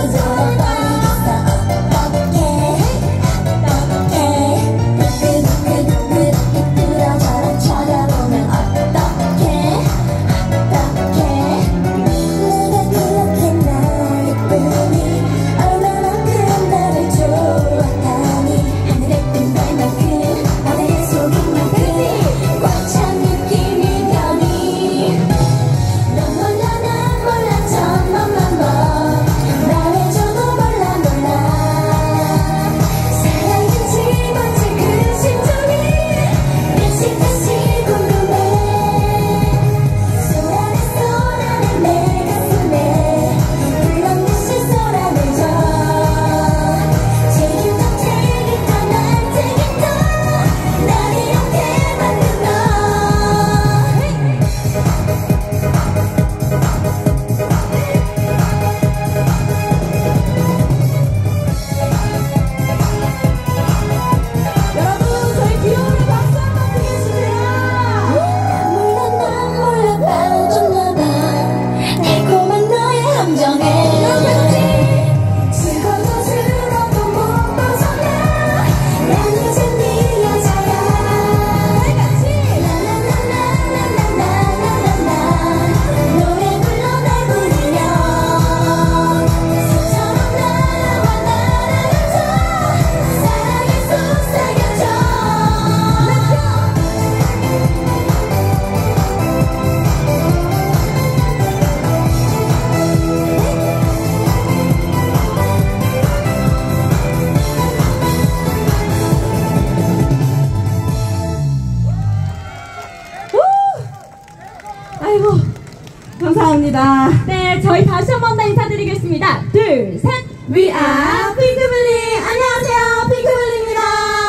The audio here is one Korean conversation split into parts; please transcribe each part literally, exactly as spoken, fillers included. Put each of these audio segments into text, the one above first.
감사합니다. 네, 저희 다시 한 번 더 인사드리겠습니다. 둘, 셋! We are 핑크블링! 안녕하세요, 핑크블링입니다.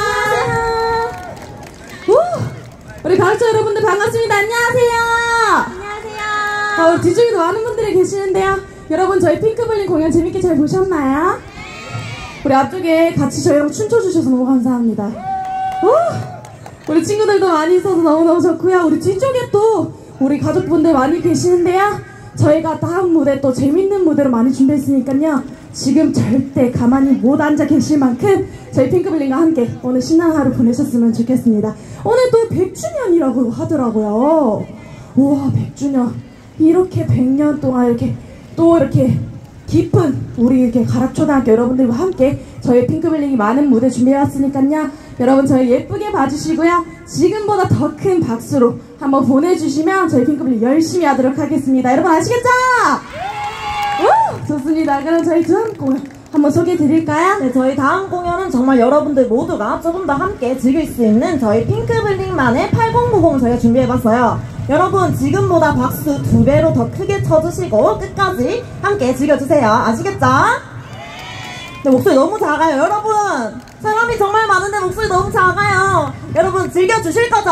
오, 우리 가학자 여러분들 반갑습니다. 안녕하세요. 안녕하세요. 어, 뒤쪽에도 많은 분들이 계시는데요. 여러분, 저희 핑크블링 공연 재밌게 잘 보셨나요? 우리 앞쪽에 같이 저희랑 춤춰주셔서 너무 감사합니다. 오, 우리 친구들도 많이 있어서 너무너무 좋고요. 우리 뒤쪽에 또 우리 가족분들 많이 계시는데요. 저희가 다음 무대 또 재밌는 무대로 많이 준비했으니까요. 지금 절대 가만히 못 앉아 계실 만큼 저희 핑크블링과 함께 오늘 신나는 하루 보내셨으면 좋겠습니다. 오늘 또 백 주년이라고 하더라고요. 우와, 백 주년. 이렇게 백 년 동안 이렇게 또 이렇게 깊은 우리 이렇게 가락초등학교 여러분들과 함께 저희 핑크블링이 많은 무대 준비해왔으니까요. 여러분 저희 예쁘게 봐주시고요. 지금보다 더 큰 박수로 한번 보내주시면 저희 핑크블링 열심히 하도록 하겠습니다. 여러분 아시겠죠? 우! 좋습니다. 그럼 저희 다음 공연 한번 소개해드릴까요? 네, 저희 다음 공연은 정말 여러분들 모두가 조금 더 함께 즐길 수 있는 저희 핑크블링만의 팔공구공 저희가 준비해봤어요. 여러분 지금보다 박수 두 배로 더 크게 쳐주시고 끝까지 함께 즐겨주세요. 아시겠죠? 네, 목소리 너무 작아요. 여러분 사람이 정말 많은데 목소리 너무 작아요. 여러분 즐겨주실 거죠?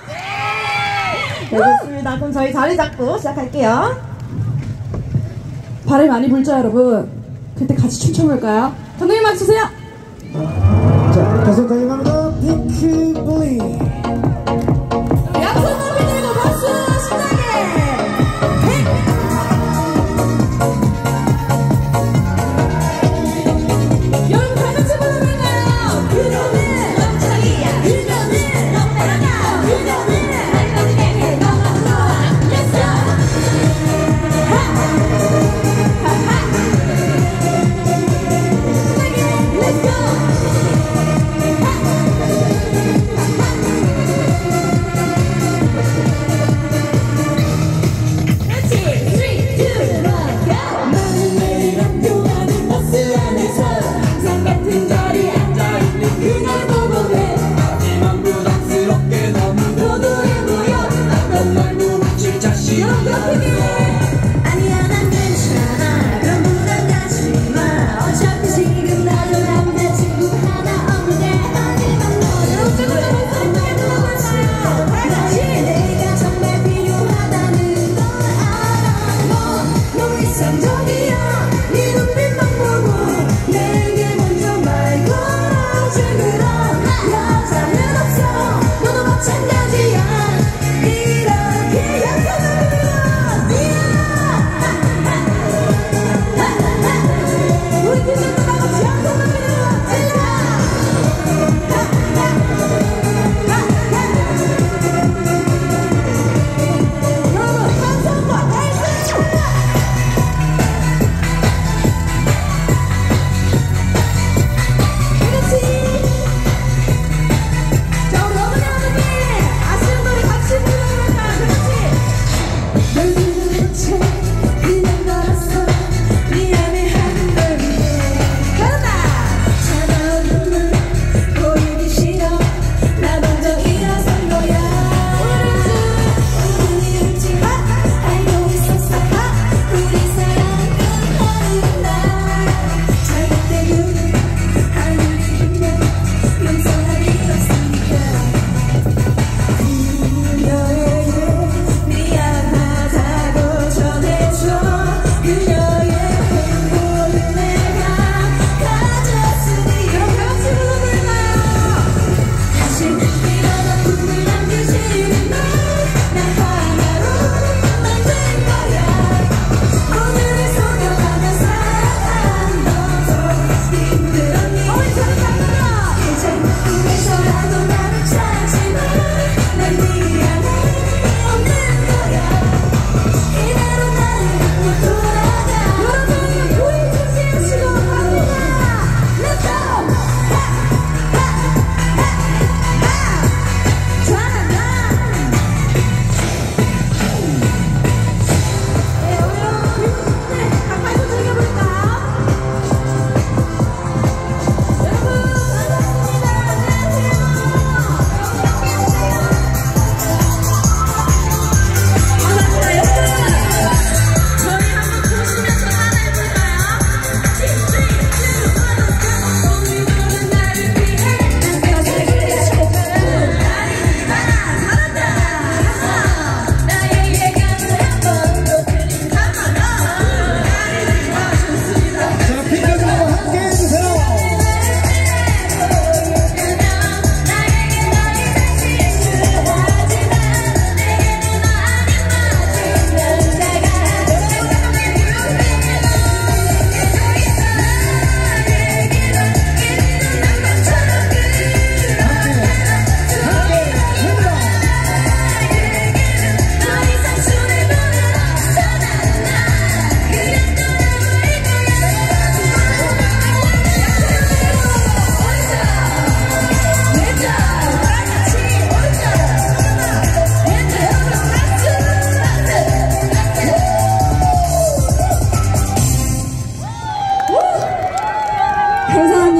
네, 좋습니다. 그럼 저희 자리 잡고 시작할게요. 바람이 많이 불죠 여러분? 그때 같이 춤춰볼까요? 감독님 맞추세요. 자, 계속 가져갑니다. 핑크블링. Let's go!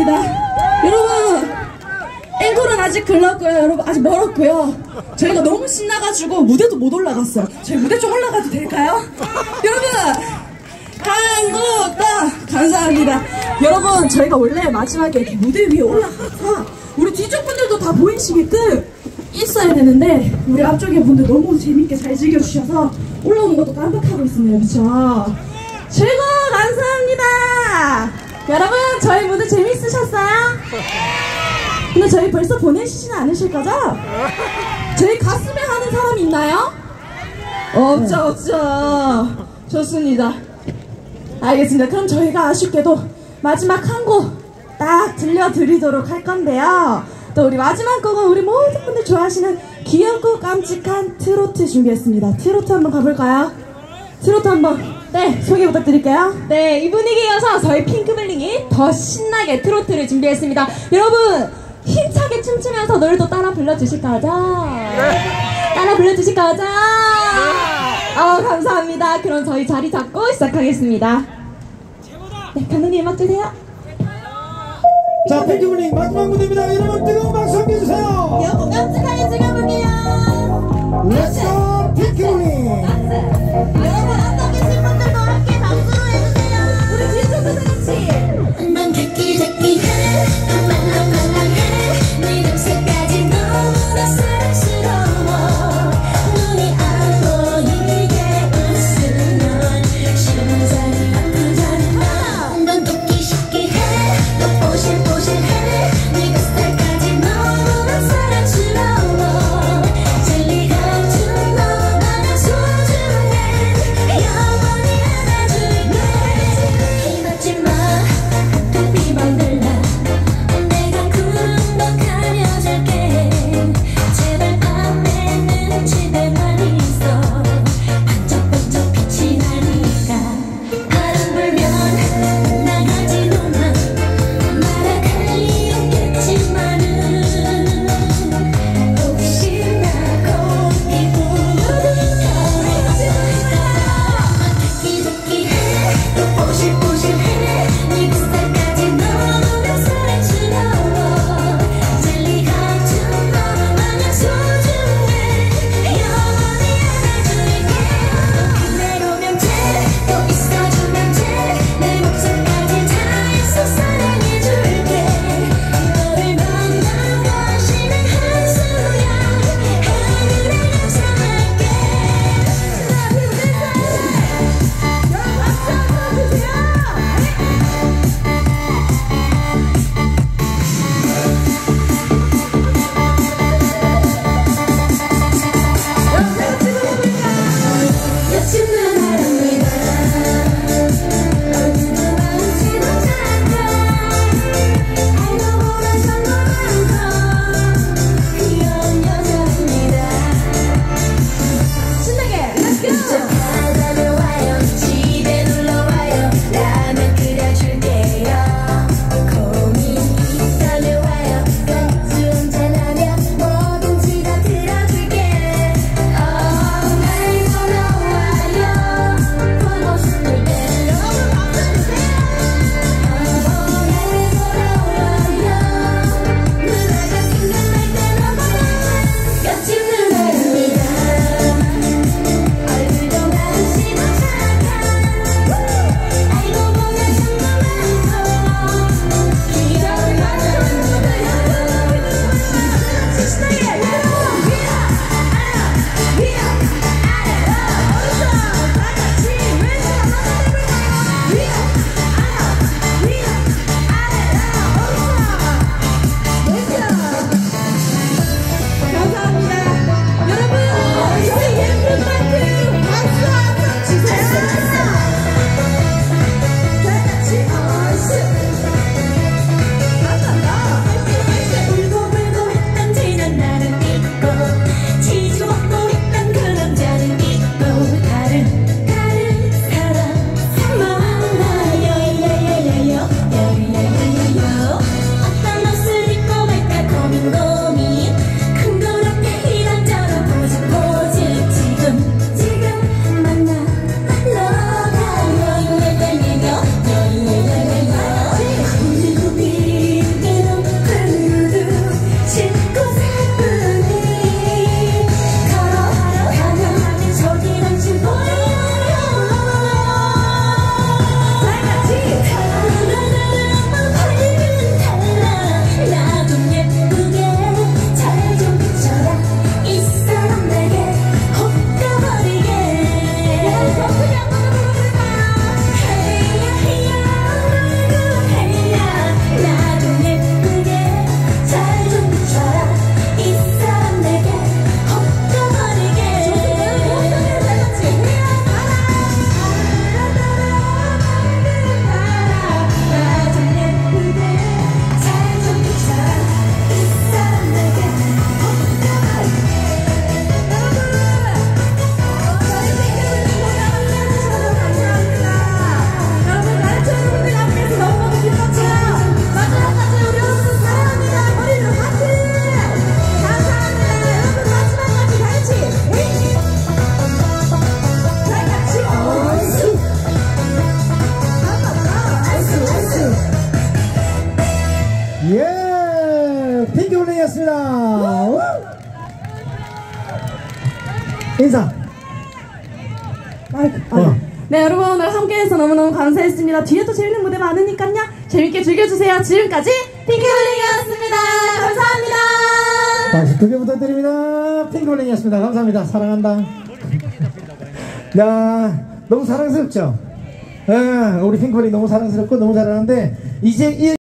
감사합니다. 여러분, 앵콜은 아직 글렀고요. 여러분, 아직 멀었고요. 저희가 너무 신나가지고 무대도 못 올라갔어요. 저희 무대 좀 올라가도 될까요? 여러분, 한국도 감사합니다. 여러분, 저희가 원래 마지막에 이렇게 무대 위에 올라가서 우리 뒤쪽 분들도 다 보이시게끔 있어야 되는데 우리 앞쪽에 분들 너무 재밌게 잘 즐겨주셔서 올라오는 것도 깜빡하고 있습니다. 그쵸? 최고 감사합니다. 여러분, 저희 무대 재밌으셨어요? 근데 저희 벌써 보내시지는 않으실 거죠? 저희 가슴에 하는 사람 있나요? 없죠, 없죠. 좋습니다. 알겠습니다. 그럼 저희가 아쉽게도 마지막 한 곡 딱 들려드리도록 할 건데요. 또 우리 마지막 곡은 우리 모든 분들 좋아하시는 귀엽고 깜찍한 트로트 준비했습니다. 트로트 한번 가볼까요? 트로트 한번 네 소개 부탁드릴게요. 네, 이 분위기에 이어서 저희 핑크블링이 더 신나게 트로트를 준비했습니다. 여러분, 힘차게 춤추면서 노래도 따라 불러주실 거죠? 따라 불러주실 거죠? 어, 감사합니다. 그럼 저희 자리 잡고 시작하겠습니다. 네, 감독님 음악 주세요. 자, 핑크블링 마지막 무대입니다. 여러분 뜨거운 박수 함께 해주세요. 여러분 깜찍하게 즐겨볼게요. Let's go 핑크블링. 여러분 앞서 계신 분들도 함께 박수로 해주세요. 우리 뒤쪽도 같이. 난 새끼새끼해 말랑말랑해 네 냄새까지 너무나 사랑스러워 눈이 안 보이게 웃으면 심장이 아프잖아 넌 웃기 쉽게 해 너 보실보실해 네가 스타일까지 너무나 사랑스러워 젤리 같은 너 나는 소중해 영원히 안아줄게 힘받지마 예, 핑크블링이었습니다. 우! 인사. 아이고, 아이고. 어. 네, 여러분 오늘 함께해서 너무너무 감사했습니다. 뒤에 또 재밌는 무대 많으니까요. 재밌게 즐겨주세요. 지금까지 핑크블링이었습니다. 감사합니다. 박수 크게 부탁드립니다. 핑크블링이었습니다. 감사합니다. 사랑한다. 야, 너무 사랑스럽죠? 예, 우리 핑크블링 너무 사랑스럽고 너무 잘하는데 이제 이